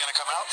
going to come out?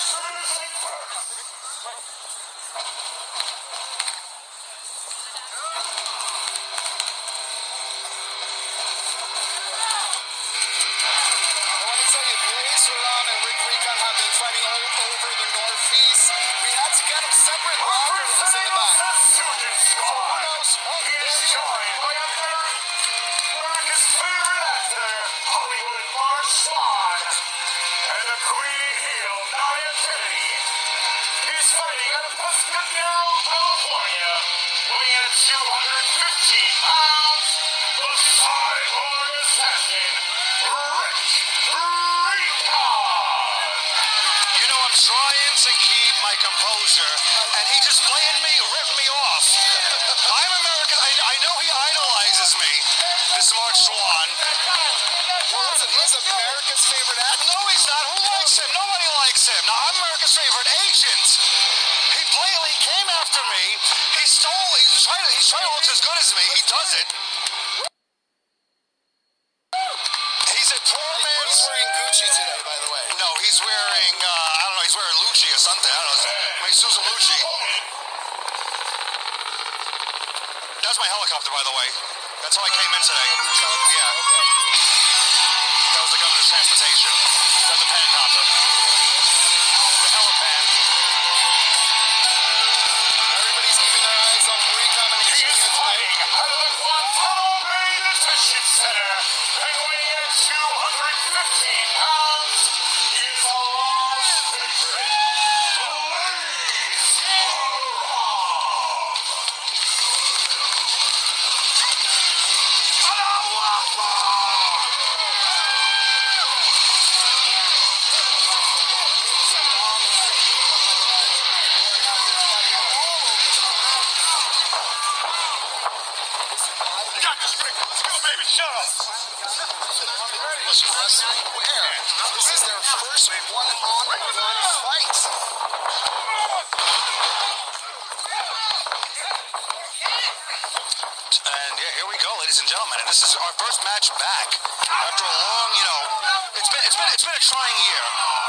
Trying to keep my composure, and he just blatantly ripped me off. I'm American. I know he idolizes me, this Mark Swan. Well, listen, he's America's favorite actor. No, he's not. Who likes him? Nobody likes him. Now, I'm America's favorite agent. He blatantly came after me. He's trying to look as good as me. He does it. He's a poor man's... He's wearing Gucci today, by the way. No, he's wearing, I don't know, he's wearing Lucci or something. I don't know. Maybe Susan Lucci. That's my helicopter, by the way. That's how I came in today. Yeah. Okay. That was the governor's transportation. That's a pancopter. The helipad. Everybody's keeping their eyes on Recon and he's shooting it tonight. Out of the Guantanamo Bay Detention Center, and weighing at 215 pounds, he's a lost favorite, Blaze Shut up. Listen, wrestling where? This is their first one-on-one fight. And yeah, here we go, ladies and gentlemen. And this is our first match back after a long, it's been a trying year.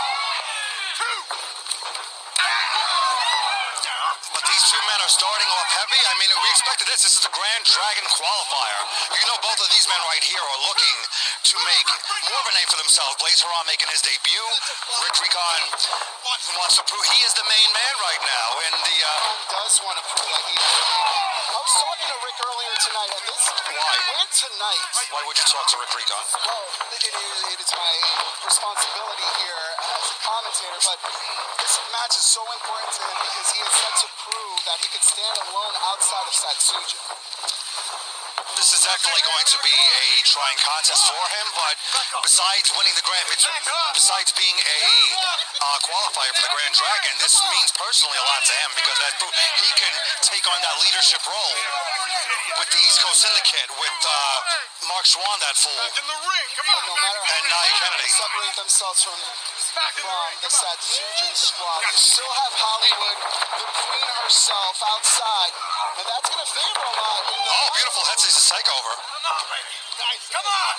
But these two men are starting off heavy. I mean, we expected this. This is the Grand Dragon qualifier. You know, both of these men right here are looking to make more of a name for themselves. Blaze Haram making his debut. Rick Recon wants to prove he is the main man right now. And the does want to prove like he is. I was talking to Rick earlier tonight, and this win tonight. Why would you talk to Rick Recon? Well, it is my responsibility here as a commentator, but this match is so important to him because he has set to prove that he could stand alone outside of Satsuja. This is definitely going to be a trying contest for him, but besides winning the besides being a qualifier for the Grand Dragon, this means personally a lot to him because he can take on that leadership role with the East Coast Syndicate, with Mark Swan, that fool, No matter how and Nia Kennedy. they separate themselves from the Satsujan squad, you still have Hollywood, the queen herself, outside, and that's going to favor a lot. Oh, beautiful head takeover. Come on!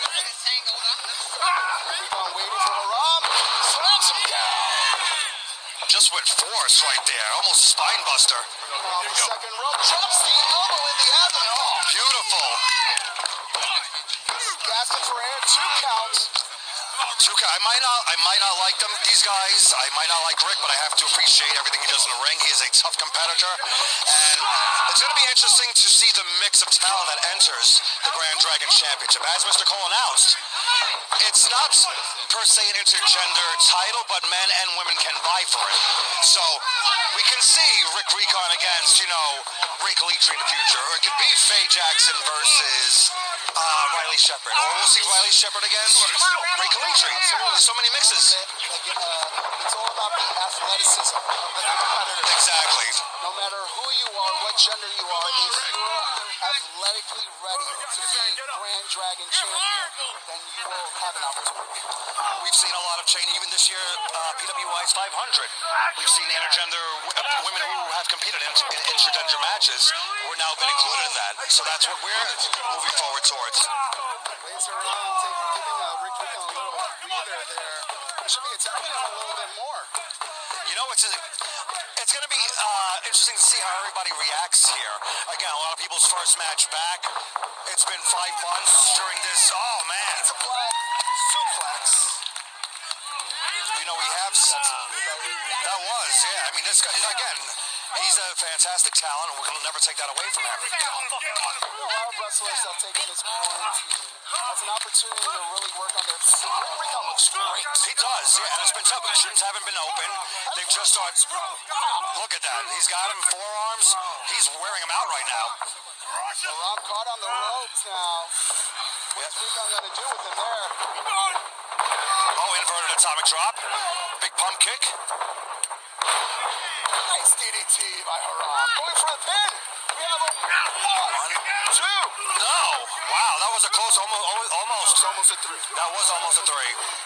Recon waiting for Haram, slams him down. Just with force right there, almost a spine buster. Off the second rope, drops the elbow in the abdomen. Oh, Beautiful. gasping for air, 2 counts. I might not like these guys. I might not like Rick, but I have to appreciate everything he does in the ring. He is a tough competitor, and it's going to be interesting to see the mix of talent that enters the Grand Dragon Championship. As Mr. Cole announced, it's not per se an intergender title, but men and women can vie for it. So we can see Rick Recon against, Ray Kalitri in the future, or it could be Faye Jackson versus Riley Shepard, or we'll see Riley Shepard against Ray Kalitri. There's so many mixes. It's all about the athleticism of the competitor. Exactly. No matter who you are, what gender you are, if you're athletically ready to be Grand Dragon champion, then you will have an opportunity. We've seen a lot of change, even this year, PWI's 500. We've seen intergender women who have competed in intergender matches who are now been included in that. So that's what we're moving forward towards. Blaze around, giving Rick Recon a little breather there. Should be attacking him a little bit more. You know, it's going to be interesting to see how everybody reacts here. Again, a lot of people's first match back. It's been 5 months during this. Oh, man. It's a black suplex. You know, we have... That was, yeah. I mean, this guy, again, he's a fantastic talent, and we're going to never take that away from him. A lot of wrestlers have taken this quarantine as an opportunity to really work on their physique. Recon looks great. He does, yeah, and it's been tough. The gyms haven't been open. They've just started... Look at that. He's got him forearms. He's wearing him out right now. Haram caught on the ropes now. What's Recon going to do with him there? Oh, inverted atomic drop. Big pump kick. Nice DDT by Haram. Going for the pin. We have a 1, 2. No. Wow, that was a close, almost a 3. That was almost a 3.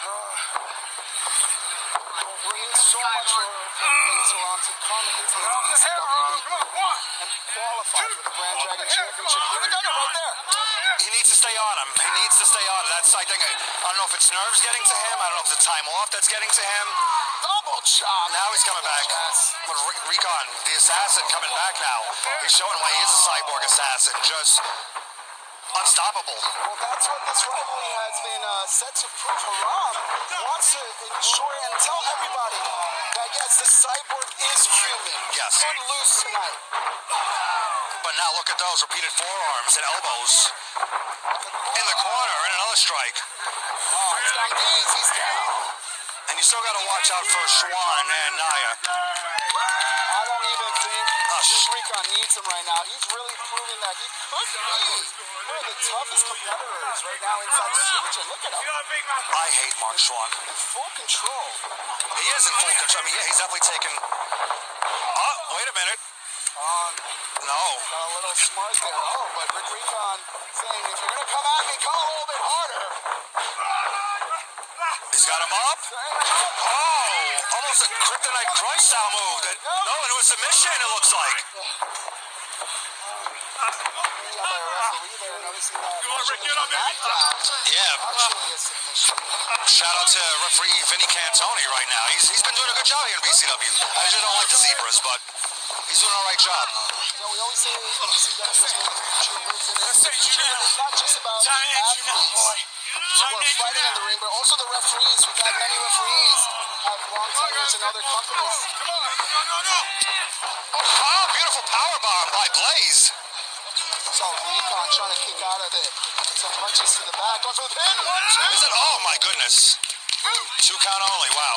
We need so much for Blaze Haram to come into the BCW and qualify for the Grand Dragon Championship. Look at that right there. He needs to stay on him. He needs to stay on him. That's, I think, I don't know if it's nerves getting to him. I don't know if it's the time off that's getting to him. Double chop. Now he's coming back. With Recon, the assassin, coming back now. He's showing why he is a cyborg assassin. Just unstoppable. Well, that's what this rivalry has been set to prove. Haram wants to ensure and tell everybody that, yes, the cyborg is human. Yes. Could lose tonight. But now look at those repeated forearms and elbows. In the corner, and another strike. Oh, he's down days. He's down. And you still got to watch out for Schwann and Naya. I don't even think Recon needs him right now. He's really proving that he could be one of the toughest competitors right now inside the region. Look at him. I hate Mark Schwann. In full control. He is in full control. I mean, yeah, he's definitely taken... Oh, wait a minute. No. Got a little smart there. Oh, but Rick Recon saying, if you're going to come at me, come a little bit harder. He's got him up. Oh, almost a kryptonite crunch style move. No, into a submission, it looks like. Yeah. Shout out to referee Vinny Cantoni right now. He's been doing a good job here in BCW. I usually don't like the Zebras, but he's doing all right job. We always say BCW is one of the future moves in it. It's not just about the athletes who are fighting in the ring, but also the referees. We've had many referees have long tenures in other companies. Oh, beautiful powerbomb by Blaze. So Recon trying to kick out of it. Some punches to the back. Going for the pin. 1, 2. Is it? Oh my goodness. 2 count only. Wow.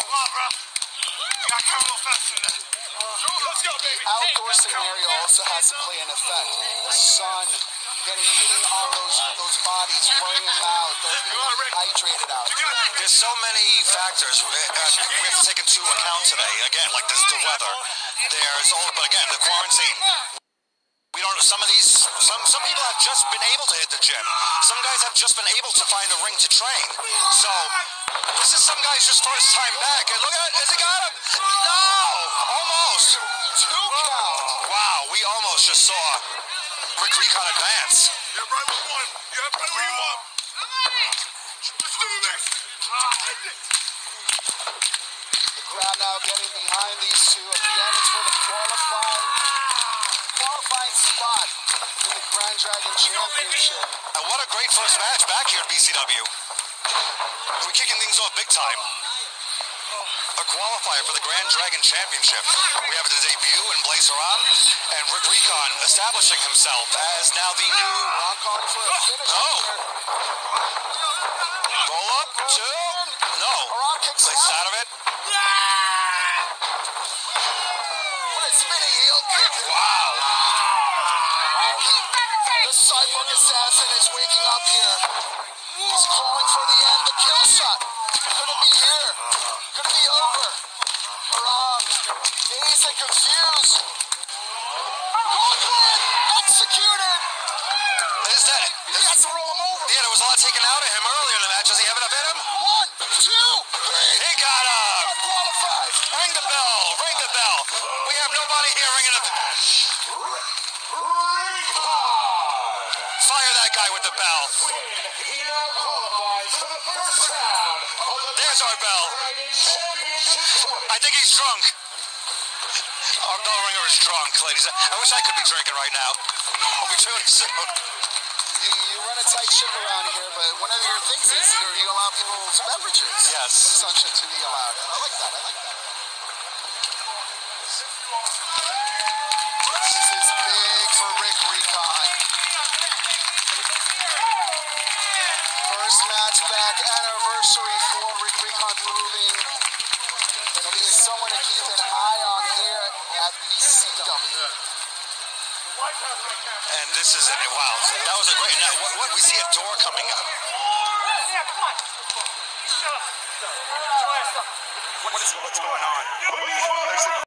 The outdoor scenario also has to play an effect. The sun hitting on those bodies, wearing them out. They're being hydrated out. There's so many factors we have to take into account today. Again, like the weather. But again, the quarantine. We don't. Some people have just been able to hit the gym. Some guys have just been able to find a ring to train. So this is some guys just first time back. And look at it. Has he got him? No, almost. 2 count. Wow, we almost just saw Rick Recon advance. You're right where you want. You're right where you want. Let's do this. The crowd now getting behind these two. Again, it's for the qualifying spot in the Grand Dragon Championship. And what a great first match back here at BCW. We're kicking things off big time. A qualifier for the Grand Dragon Championship. We have the debut in Blaze Haram and Rick Recon establishing himself as now the new... I'm calling for a finish. Oh. Roll up, 2. No. Haram kicks Blaze out. out of it. What a spinning heel kick. Wow. The cyborg assassin is waking up here. He's calling for the end, the kill shot. Could it be here? Could it be over? Haram, dazed and confused. Going for it! Executed! Is that... He has to roll him over. Yeah, there was a lot taken out of him earlier in the match. Does he have enough in him? 1, 2, 3. He got him. Qualified. Ring the bell. Ring the bell. We have nobody here ringing the bell. Fire that guy with the bell. He now qualifies for the first round of the There's our bell. I think he's drunk. Our bell ringer is drunk, ladies. I wish I could be drinking right now. I'll be doing it soon. You run a tight ship around here, but one of your things is you allow people's beverages. Yes. Consumption to be allowed. I like that. This is big for Rick Recon. First match back anniversary for Rick Recon proving that he is someone to keep an eye on here at BCW. And this is it. Wow. That was a great. Now, what? We see a door coming up. What's going on?